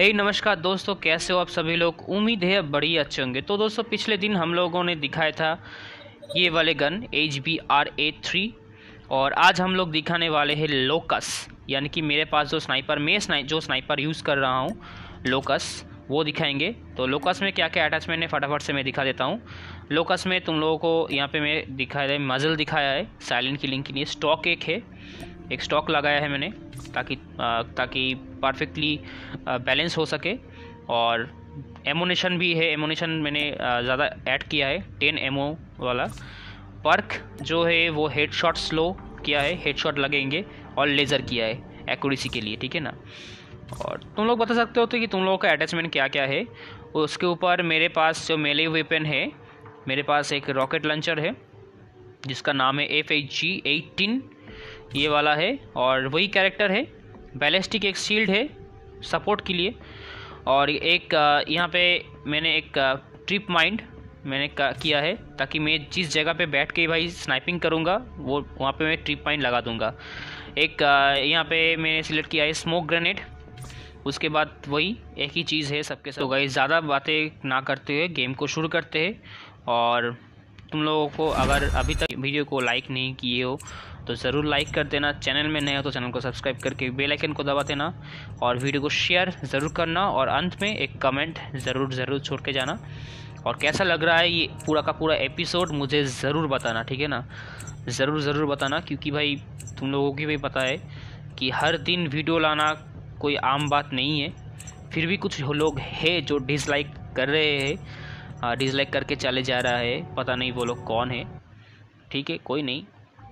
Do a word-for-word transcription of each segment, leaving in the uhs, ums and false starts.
हे hey, नमस्कार दोस्तों, कैसे हो आप सभी लोग। उम्मीद है बड़ी अच्छे होंगे। तो दोस्तों पिछले दिन हम लोगों ने दिखाया था ये वाले gun H B R A three और आज हम लोग दिखाने वाले हैं लोकस, यानी कि मेरे पास जो स्नाइपर मैं स्नाइ जो स्नाइपर यूज़ कर रहा हूँ लोकस, वो दिखाएंगे। तो लोकस में क्या क्या अटैचमेंट है फटाफट से मैं दिखा देता हूँ। लोकस में तुम लोगों को यहाँ पे मैं दिखाया है मजल दिखाया है साइलेंट किलिंग के लिए। स्टॉक एक है, एक स्टॉक लगाया है मैंने ताकि ताकि परफेक्टली बैलेंस हो सके। और एमोनेशन भी है, एमोनेशन मैंने ज़्यादा ऐड किया है, टेन एमओ वाला। पर्क जो है वो हेडशॉट स्लो किया है, हेडशॉट लगेंगे, और लेज़र किया है एक्यूरेसी के लिए, ठीक है ना। और तुम लोग बता सकते हो तो कि तुम लोगों का अटैचमेंट क्या क्या है। उसके ऊपर मेरे पास जो मेले वेपन है, मेरे पास एक रॉकेट लॉन्चर है जिसका नाम है एफ एच जी एटीन, ये वाला है। और वही कैरेक्टर है। बैलिस्टिक एक शील्ड है सपोर्ट के लिए। और एक यहाँ पे मैंने एक ट्रिप माइंड मैंने किया है ताकि मैं जिस जगह पे बैठ के भाई स्नाइपिंग करूँगा वो वहाँ पे मैं ट्रिप माइंड लगा दूँगा। एक यहाँ पे मैंने सिलेक्ट किया है स्मोक ग्रेनेड। उसके बाद वही एक ही चीज़ है सबके साथ। तो गाइस ज़्यादा बातें ना करते हुए गेम को शुरू करते हैं। और तुम लोगों को अगर अभी तक वीडियो को लाइक नहीं किए हो तो ज़रूर लाइक कर देना। चैनल में नए हो तो चैनल को सब्सक्राइब करके बेल आइकन को दबा देना और वीडियो को शेयर ज़रूर करना। और अंत में एक कमेंट ज़रूर ज़रूर छोड़ के जाना। और कैसा लग रहा है ये पूरा का पूरा एपिसोड मुझे ज़रूर बताना, ठीक है ना। ज़रूर ज़रूर बताना, क्योंकि भाई तुम लोगों की भी पता है कि हर दिन वीडियो लाना कोई आम बात नहीं है। फिर भी कुछ लोग हैं जो डिसलाइक कर रहे हैं, डिसलाइक करके चले जा रहा है, पता नहीं वो लोग कौन है। ठीक है, कोई नहीं।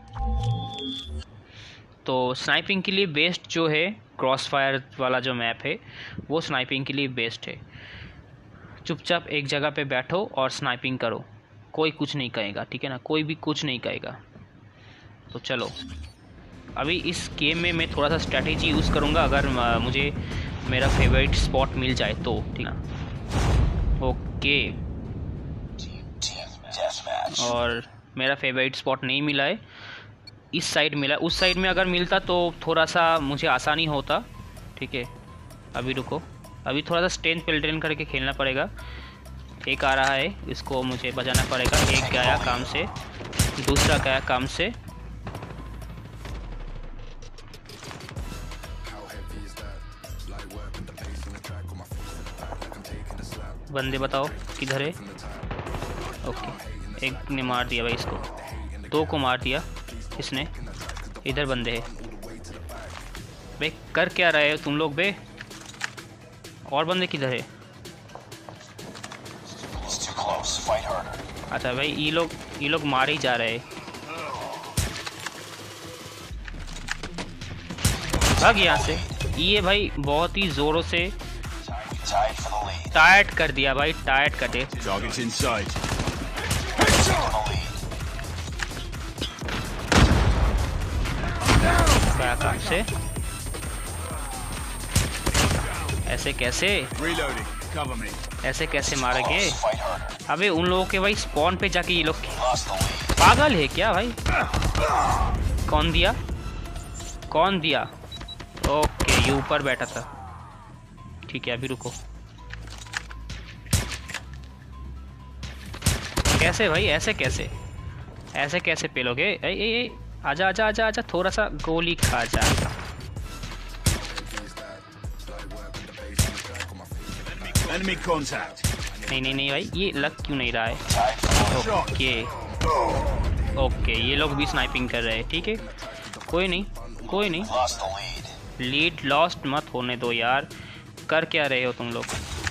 तो स्नाइपिंग के लिए बेस्ट जो है क्रॉस फायर वाला जो मैप है वो स्नाइपिंग के लिए बेस्ट है। चुपचाप एक जगह पे बैठो और स्नाइपिंग करो, कोई कुछ नहीं कहेगा, ठीक है ना, कोई भी कुछ नहीं कहेगा। तो चलो अभी इस गेम में मैं थोड़ा सा स्ट्रैटेजी यूज़ करूँगा अगर मुझे मेरा फेवरेट स्पॉट मिल जाए तो, ठीक है ना। ओके, और मेरा फेवरेट स्पॉट नहीं मिला है, इस साइड मिला। उस साइड में अगर मिलता तो थोड़ा सा मुझे आसानी होता, ठीक है। अभी रुको, अभी थोड़ा सा स्ट्रेंथ पेल्टेन करके खेलना पड़ेगा। एक आ रहा है, इसको मुझे बचाना पड़ेगा। एक गया काम से, दूसरा गया काम से। बंदे बताओ किधर है। ओके, एक ने मार दिया भाई इसको, दो को मार दिया इसने। इधर बंदे हैं बे, कर क्या रहे हो तुम लोग बे। और बंदे किधर है। अच्छा भाई, ये लोग ये लोग मार ही जा रहे हैं। भाग यहाँ से। ये भाई बहुत ही जोरों से टायर्ड कर दिया भाई, टायर्ड कर दे। क्या काम से ऐसे कैसे ऐसे कैसे मारेंगे। अबे उन लोगों के भाई स्पॉन पे जाके ये लोग पागल है क्या भाई। कौन दिया कौन दिया ओके, ये ऊपर बैठा था, ठीक है। अभी रुको, कैसे भाई, ऐसे कैसे ऐसे कैसे पेलोगे। ए ए ए आजा आजा आजा आजा, थोड़ा सा गोली खा जा। नहीं नहीं नहीं भाई, ये लग क्यों नहीं रहा है। ओके ओके, ये लोग भी स्नाइपिंग कर रहे हैं, ठीक है। कोई नहीं कोई नहीं, लीड लॉस्ट मत होने दो यार। कर क्या रहे हो तुम लोग।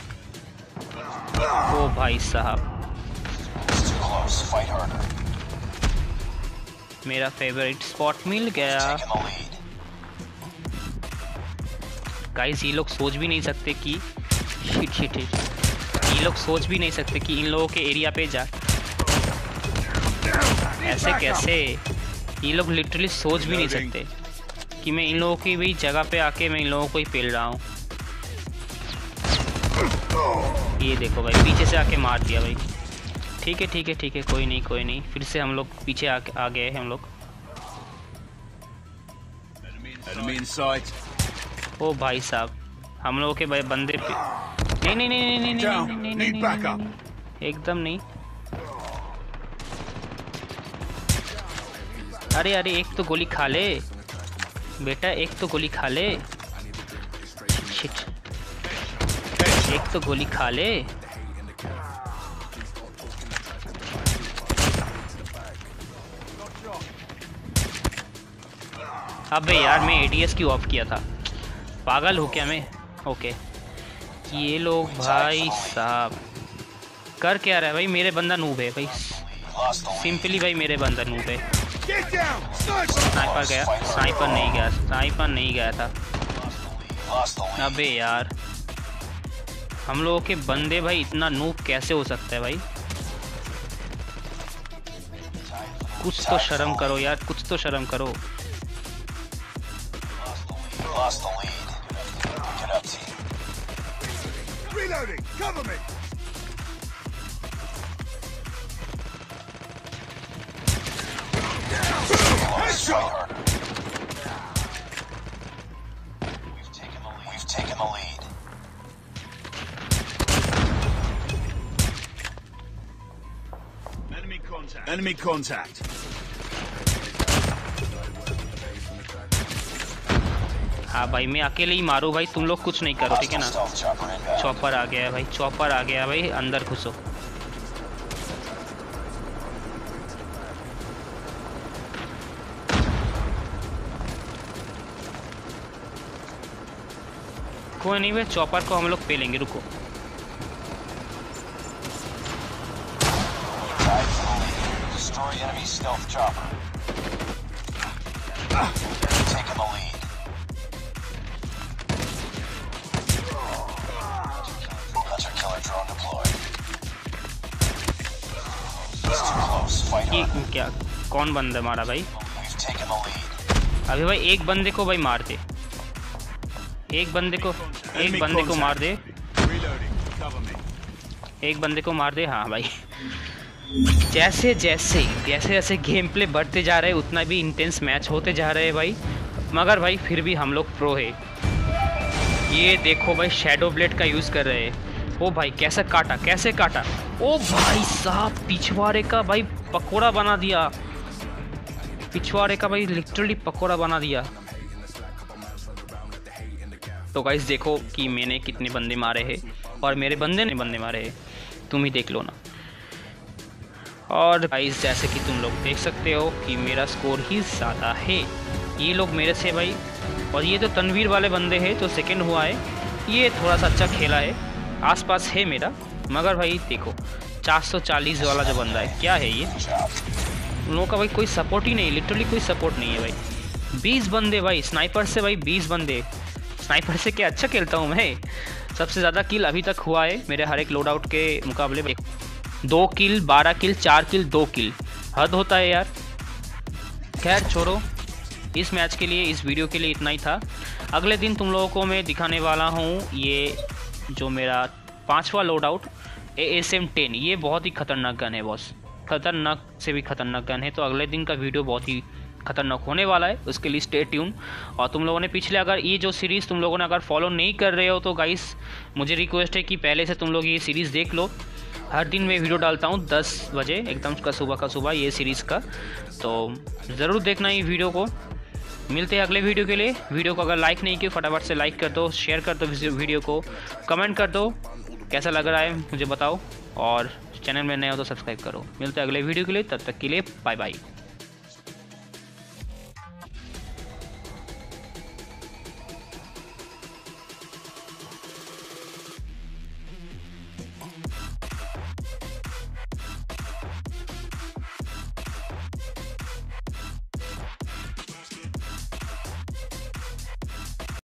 ओ भाई साहब, मेरा फेवरेट स्पॉट मिल गया। गाइस ये लोग सोच भी नहीं सकते कि शिट शिट ये लोग सोच भी नहीं सकते कि इन लोगों के एरिया पे जा ऐसे कैसे। ये लोग लिटरली सोच भी नहीं सकते कि मैं इन लोगों की भी जगह पे आके मैं इन लोगों को ही पेल रहा हूँ। ये देखो भाई, पीछे से आके मार दिया भाई। ठीक है ठीक है ठीक है, कोई नहीं कोई नहीं, फिर से हम लोग पीछे आ, आ गए हैं हम लोग। ओ भाई साहब, हम लोगों के भाई बंदे पे नहीं नहीं नहीं नहीं नहीं नहीं नहीं नहीं नहीं नहीं एकदम नहीं। अरे अरे एक तो गोली खा ले बेटा, एक तो गोली खा ले। शिट, एक तो गोली खा ले। अबे यार मैं एडीएस क्यों ऑफ किया था, पागल हो क्या मैं। ओके ये लोग भाई साहब कर क्या रहा है भाई, मेरे बंदा नूब है भाई, सिंपली भाई मेरे बंदा नूब है। स्नाइपर गया, स्नाइपर नहीं गया, स्नाइपर नहीं गया था। अबे यार हम लोगों के बंदे भाई इतना नूब कैसे हो सकता है भाई, कुछ तो शर्म करो यार, कुछ तो शर्म करो। Lost the lead. Get up, team. Reloading. Cover me. Headshot. We've taken the lead. We've taken the lead. Enemy contact. Enemy contact. हाँ भाई मैं अकेले ही मारूँ भाई, तुम लोग कुछ नहीं करो ठीक है ना। चॉपर आ गया है भाई, चॉपर आ गया भाई, अंदर घुसो। कोई नहीं भाई, चॉपर को हम लोग पे लेंगे, रुको। ये क्या कौन बंदा मारा भाई, अभी भाई एक बंदे को भाई मार दे, एक बंदे को एक बंदे को मार दे, एक बंदे को मार दे। हाँ भाई जैसे जैसे जैसे जैसे गेम प्ले बढ़ते जा रहे हैं उतना भी इंटेंस मैच होते जा रहे हैं भाई, मगर भाई फिर भी हम लोग प्रो है। ये देखो भाई शैडो ब्लेड का यूज़ कर रहे हैं। ओ भाई कैसे काटा, कैसे काटा, ओ भाई साहब पिछवाड़े का भाई पकोड़ा बना दिया, पिछवाड़े का भाई लिटरली पकोड़ा बना दिया। तो गाइस देखो कि मैंने कितने बंदे मारे हैं और मेरे बंदे ने बंदे मारे हैं, तुम ही देख लो ना। और गाइस जैसे कि तुम लोग देख सकते हो कि मेरा स्कोर ही ज़्यादा है, ये लोग मेरे से भाई, और ये तो तनवीर वाले बंदे हैं जो सेकंड हुआ है, ये थोड़ा सा अच्छा खेला है, आसपास है मेरा, मगर भाई देखो चार सौ चालीस वाला जो बंदा है क्या है ये, उन लोगों का भाई कोई सपोर्ट ही नहीं, लिटरली कोई सपोर्ट नहीं है भाई। बीस बंदे भाई स्नाइपर से, भाई बीस बंदे स्नाइपर से क्या अच्छा खेलता हूँ मैं, सबसे ज़्यादा किल अभी तक हुआ है मेरे हर एक लोड आउट के मुकाबले में, दो किल, बारह किल, चार किल, दो किल, हद होता है यार। खैर छोड़ो, इस मैच के लिए, इस वीडियो के लिए इतना ही था। अगले दिन तुम लोगों को मैं दिखाने वाला हूँ ये जो मेरा पांचवा load out A S M ten, ये बहुत ही खतरनाक गन है बॉस, खतरनाक से भी खतरनाक गन है। तो अगले दिन का वीडियो बहुत ही खतरनाक होने वाला है, उसके लिए स्टे ट्यून। और तुम लोगों ने पिछले अगर ये जो सीरीज़ तुम लोगों ने अगर फॉलो नहीं कर रहे हो तो गाइस मुझे रिक्वेस्ट है कि पहले से तुम लोग ये सीरीज़ देख लो। हर दिन मैं वीडियो डालता हूँ दस बजे एकदम का सुबह का सुबह ये सीरीज़ का, तो ज़रूर देखना ये वीडियो को। मिलते हैं अगले वीडियो के लिए। वीडियो को अगर लाइक नहीं किया फटाफट से लाइक कर दो, शेयर कर दो वीडियो को, कमेंट कर दो कैसा लग रहा है मुझे बताओ, और चैनल में नए हो तो सब्सक्राइब करो। मिलते हैं अगले वीडियो के लिए, तब तक के लिए बाय बाय।